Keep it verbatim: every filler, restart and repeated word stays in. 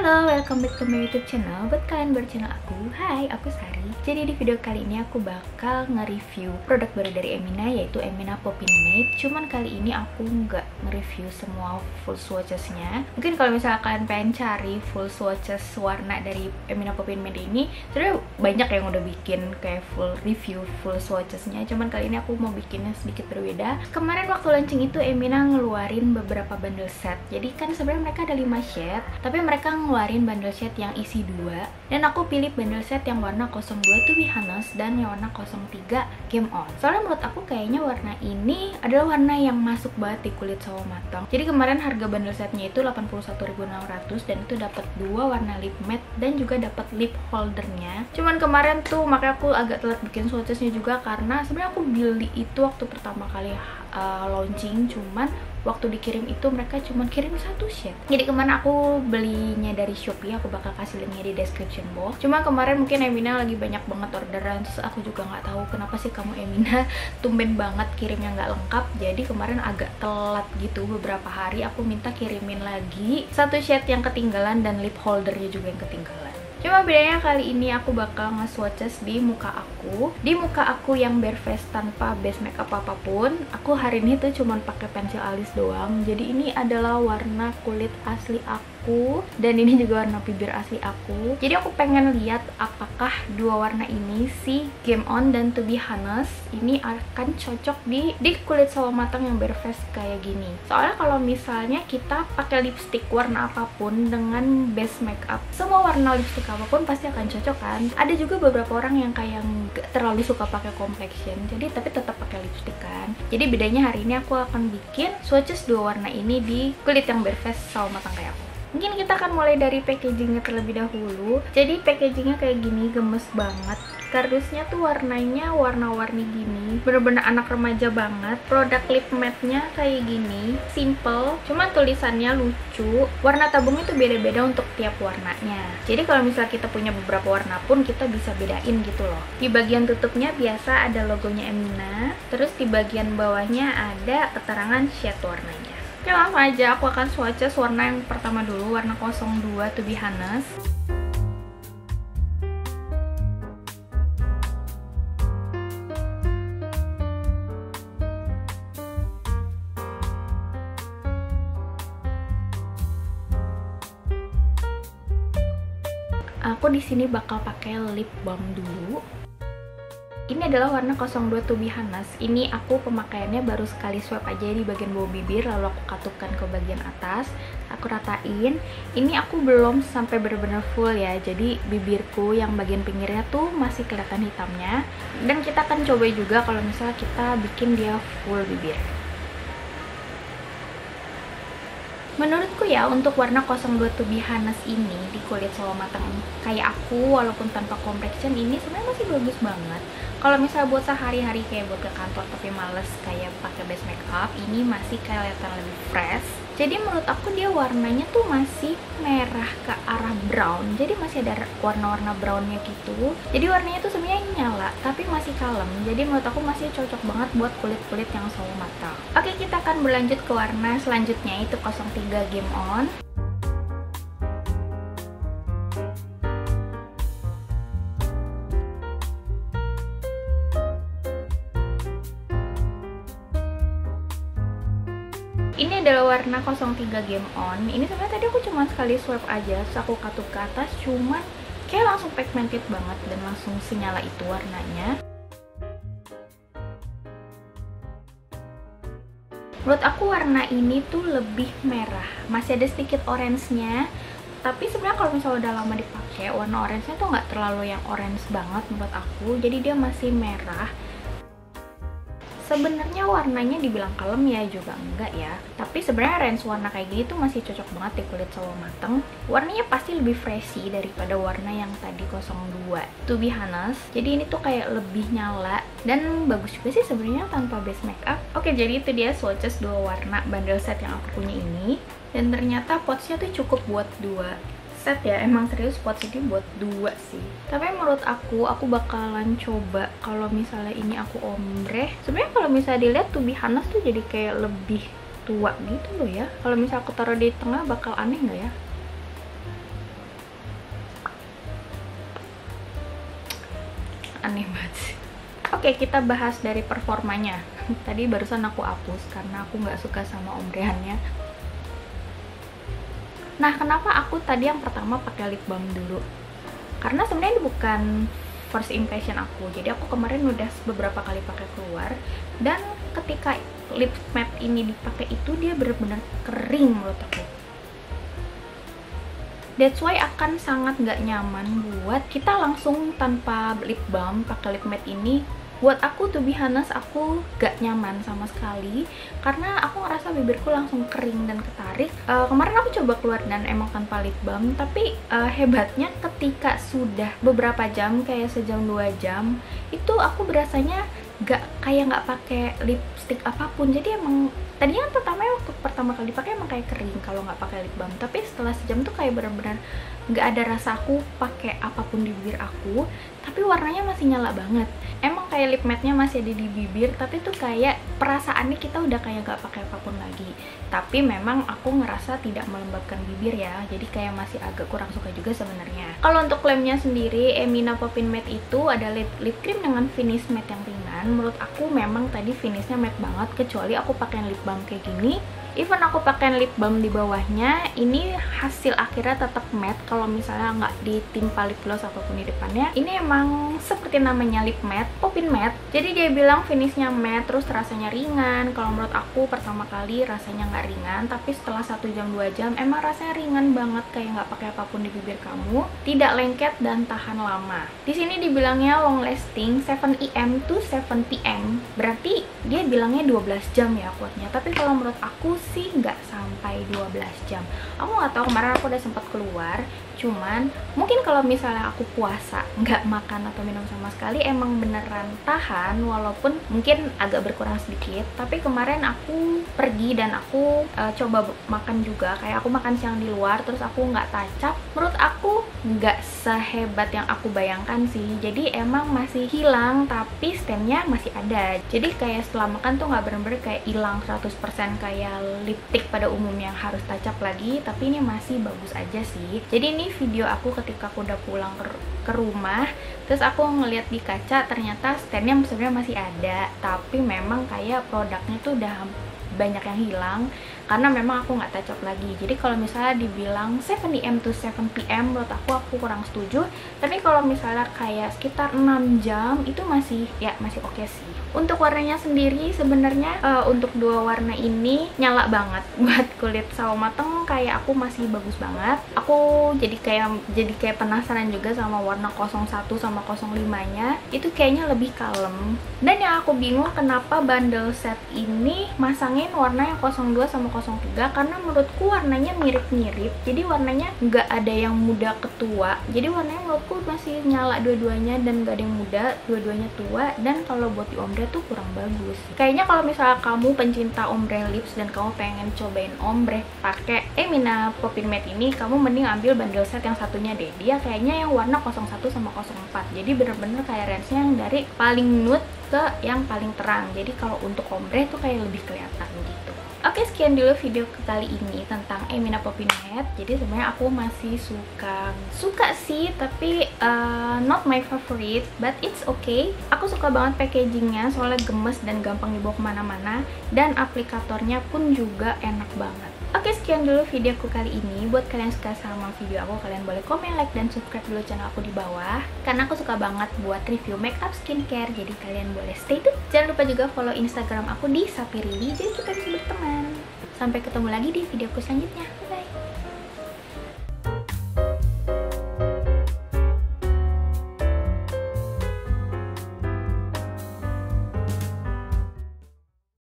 Halo, welcome back to my YouTube channel. Buat kalian baru channel aku, hai, aku Sari. Jadi di video kali ini aku bakal nge-review produk baru dari Emina, yaitu Emina Poppin Mate. Cuman kali ini aku nggak nge-review semua full swatches-nya. Mungkin kalau misalnya kalian pengen cari full swatches warna dari Emina Poppin Mate ini, sebenarnya banyak yang udah bikin kayak full review full swatches-nya. Cuman kali ini aku mau bikinnya sedikit berbeda. Kemarin waktu launching itu Emina ngeluarin beberapa bundle set. Jadi kan sebenarnya mereka ada lima shade, tapi mereka ngeluarin bundle set yang isi dua, dan aku pilih bundle set yang warna nol dua To Be Honest dan yang warna nol tiga Game On. Soalnya menurut aku kayaknya warna ini adalah warna yang masuk banget di kulit sawo matang. Jadi kemarin harga bundle setnya itu delapan puluh satu ribu enam ratus dan itu dapat dua warna lip matte dan juga dapat lip holdernya. Cuman kemarin tuh makanya aku agak telat bikin swatchesnya juga, karena sebenarnya aku beli itu waktu pertama kali uh, launching, cuman waktu dikirim itu mereka cuma kirim satu shade. Jadi kemarin aku belinya dari Shopee, aku bakal kasih linknya di description box. Cuma kemarin mungkin Emina lagi banyak banget orderan, terus aku juga nggak tahu kenapa sih kamu Emina tumben banget kirimnya nggak lengkap. Jadi kemarin agak telat gitu, beberapa hari aku minta kirimin lagi satu shade yang ketinggalan dan lip holdernya juga yang ketinggalan. Cuma bedanya kali ini aku bakal nge-swatches di muka aku. Di muka aku yang bare face tanpa base makeup apapun. Aku hari ini tuh cuman pakai pensil alis doang. Jadi ini adalah warna kulit asli aku, dan ini juga warna bibir asli aku. Jadi aku pengen lihat apakah dua warna ini, si Game On dan To Be Honest, ini akan cocok di di kulit sawo matang yang bare face kayak gini. Soalnya kalau misalnya kita pakai lipstick warna apapun dengan base makeup, semua warna lipstick apapun pasti akan cocok kan. Ada juga beberapa orang yang kayak nggak terlalu suka pakai complexion, jadi tapi tetap pakai lipstick kan. Jadi bedanya hari ini aku akan bikin swatches dua warna ini di kulit yang bare face sawo matang kayak aku. Mungkin kita akan mulai dari packagingnya terlebih dahulu. Jadi packagingnya kayak gini, gemes banget. Kardusnya tuh warnanya warna-warni gini, bener-bener anak remaja banget. Produk lip matte-nya kayak gini, simple, cuma tulisannya lucu. Warna tabungnya tuh beda-beda untuk tiap warnanya. Jadi kalau misalnya kita punya beberapa warna pun kita bisa bedain gitu loh. Di bagian tutupnya biasa ada logonya Emina, terus di bagian bawahnya ada keterangan shade warnanya. Oke, langsung aja aku akan swatches warna yang pertama dulu, warna nol dua To Be Honest. Aku di sini bakal pakai lip balm dulu. Ini adalah warna nol dua To Be Honest. Ini aku pemakaiannya baru sekali swipe aja di bagian bawah bibir, lalu aku katupkan ke bagian atas, aku ratain. Ini aku belum sampai bener-bener full ya, jadi bibirku yang bagian pinggirnya tuh masih kelihatan hitamnya. Dan kita akan coba juga kalau misalnya kita bikin dia full bibir. Menurutku ya, untuk warna nol dua To Be Honest ini di kulit sawo matang kayak aku, walaupun tanpa complexion, ini sebenarnya masih bagus banget. Kalau misalnya buat sehari-hari kayak buat ke kantor tapi males kayak pakai base makeup, ini masih kelihatan lebih fresh. Jadi menurut aku dia warnanya tuh masih merah ke arah brown, jadi masih ada warna-warna brownnya gitu. Jadi warnanya tuh sebenarnya nyala tapi masih kalem, jadi menurut aku masih cocok banget buat kulit-kulit yang sawo matang. Oke, kita akan berlanjut ke warna selanjutnya, itu nol tiga Game On. Ini adalah warna nol tiga Game On. Ini sebenarnya tadi aku cuma sekali swipe aja, terus aku katup ke atas, cuman kayak langsung pigmented banget dan langsung senyala itu warnanya. Menurut aku warna ini tuh lebih merah, masih ada sedikit orange-nya. Tapi sebenarnya kalau misalnya udah lama dipakai, warna orange-nya tuh nggak terlalu yang orange banget menurut aku, jadi dia masih merah. Sebenarnya warnanya dibilang kalem ya juga enggak ya, tapi sebenarnya range warna kayak gini tuh masih cocok banget di kulit sawo matang. Warnanya pasti lebih freshy daripada warna yang tadi nol dua To Be Honest. Jadi ini tuh kayak lebih nyala dan bagus juga sih sebenarnya tanpa base makeup. Oke, jadi itu dia swatches dua warna bundle set yang aku punya ini, dan ternyata pouchnya tuh cukup buat dua set ya. Emang serius pot ini buat dua sih. Tapi menurut aku, aku bakalan coba kalau misalnya ini aku ombre. Sebenarnya kalau misalnya dilihat To Be Honest tuh jadi kayak lebih tua gitu loh ya. Kalau misalnya aku taruh di tengah bakal aneh nggak ya? aneh banget sih. Oke, kita bahas dari performanya. Tadi barusan aku hapus karena aku nggak suka sama ombreannya. Nah, kenapa aku tadi yang pertama pakai lip balm dulu? Karena sebenarnya ini bukan first impression aku. Jadi aku kemarin udah beberapa kali pakai keluar, dan ketika lip matte ini dipakai itu dia benar-benar kering menurut aku. That's why akan sangat nggak nyaman buat kita langsung tanpa lip balm pakai lip matte ini. Buat aku, to be honest, aku gak nyaman sama sekali karena aku ngerasa bibirku langsung kering dan ketarik. Uh, kemarin aku coba keluar dan emang tanpa lip balm, tapi uh, hebatnya ketika sudah beberapa jam, kayak sejam dua jam, itu aku berasanya gak kayak nggak pakai lipstick apapun. Jadi emang tadinya kan pertama waktu pertama kali dipakai emang kayak kering kalau nggak pakai lip balm, tapi setelah sejam tuh kayak benar-benar nggak ada rasa aku pakai apapun di bibir aku, tapi warnanya masih nyala banget. Emang kayak lip matte-nya masih ada di bibir, tapi tuh kayak perasaannya kita udah kayak nggak pakai apapun lagi. Tapi memang aku ngerasa tidak melembabkan bibir ya, jadi kayak masih agak kurang suka juga sebenarnya. Kalau untuk klaimnya sendiri, Emina Poppin Matte itu ada lip, lip cream dengan finish matte yang ringan. Menurut aku memang tadi finishnya matte banget, kecuali aku pakai lip balm kayak gini. Even aku pakai lip balm di bawahnya, ini hasil akhirnya tetap matte. Kalau misalnya nggak ditimpa lip gloss apapun di depannya, ini emang seperti namanya lip matte, Poppin Matte. Jadi dia bilang finishnya matte, terus rasanya ringan. Kalau menurut aku pertama kali rasanya nggak ringan, tapi setelah satu jam dua jam emang rasanya ringan banget, kayak nggak pakai apapun di bibir kamu, tidak lengket dan tahan lama. Di sini dibilangnya long lasting seven A M to seven P M, berarti dia bilangnya dua belas jam ya kuatnya. Tapi kalau menurut aku sih nggak sampai dua belas jam. Aku nggak tahu, kemarin aku udah sempat keluar, cuman mungkin kalau misalnya aku puasa nggak makan atau minum sama sekali emang beneran tahan, walaupun mungkin agak berkurang sedikit. Tapi kemarin aku pergi dan aku uh, coba makan juga, kayak aku makan siang di luar terus aku nggak tacap, menurut aku nggak sehebat yang aku bayangkan sih. Jadi emang masih hilang tapi stemnya masih ada, jadi kayak setelah makan tuh nggak bener-bener kayak hilang seratus persen kayak lipstick pada umumnya yang harus tacap lagi, tapi ini masih bagus aja sih. Jadi ini video aku ketika aku udah pulang ke, ke rumah, terus aku ngeliat di kaca ternyata stemnya sebenarnya masih ada, tapi memang kayak produknya tuh udah banyak yang hilang karena memang aku nggak tacap lagi. Jadi kalau misalnya dibilang seven A M to seven P M, menurut aku aku kurang setuju. Tapi kalau misalnya kayak sekitar enam jam itu masih ya masih oke okay sih. Untuk warnanya sendiri sebenarnya uh, untuk dua warna ini nyala banget. Buat kulit sawo mateng kayak aku masih bagus banget. Aku jadi kayak jadi kayak penasaran juga sama warna nol satu sama nol lima nya. Itu kayaknya lebih kalem. Dan yang aku bingung kenapa bundle set ini masangin warna yang nol dua sama nol tiga, karena menurutku warnanya mirip-mirip. Jadi warnanya nggak ada yang muda ke tua. Jadi warnanya menurutku masih nyala dua-duanya dan nggak ada yang muda, dua-duanya tua. Dan kalau buat di ombre tuh kurang bagus. Kayaknya kalau misalnya kamu pencinta ombre lips dan kamu pengen cobain ombre pakai Emina Poppin Matte ini, kamu mending ambil bundle set yang satunya deh. Dia kayaknya yang warna nol satu sama nol empat. Jadi bener-bener kayak range-nya yang dari paling nude ke yang paling terang. Jadi kalau untuk ombre tuh kayak lebih kelihatan gitu. Oke, sekian dulu video kali ini tentang Emina Poppin Matte. Jadi sebenarnya aku masih suka suka sih, tapi uh, not my favorite, but it's okay. Aku suka banget packagingnya soalnya gemes dan gampang dibawa kemana-mana, dan aplikatornya pun juga enak banget. Oke, sekian dulu videoku kali ini. Buat kalian suka sama video aku, kalian boleh komen, like, dan subscribe dulu channel aku di bawah, karena aku suka banget buat review makeup, skincare. Jadi kalian boleh stay tune. Jangan lupa juga follow Instagram aku di Sapirili, jadi kita bisa berteman. Sampai ketemu lagi di videoku selanjutnya. Bye.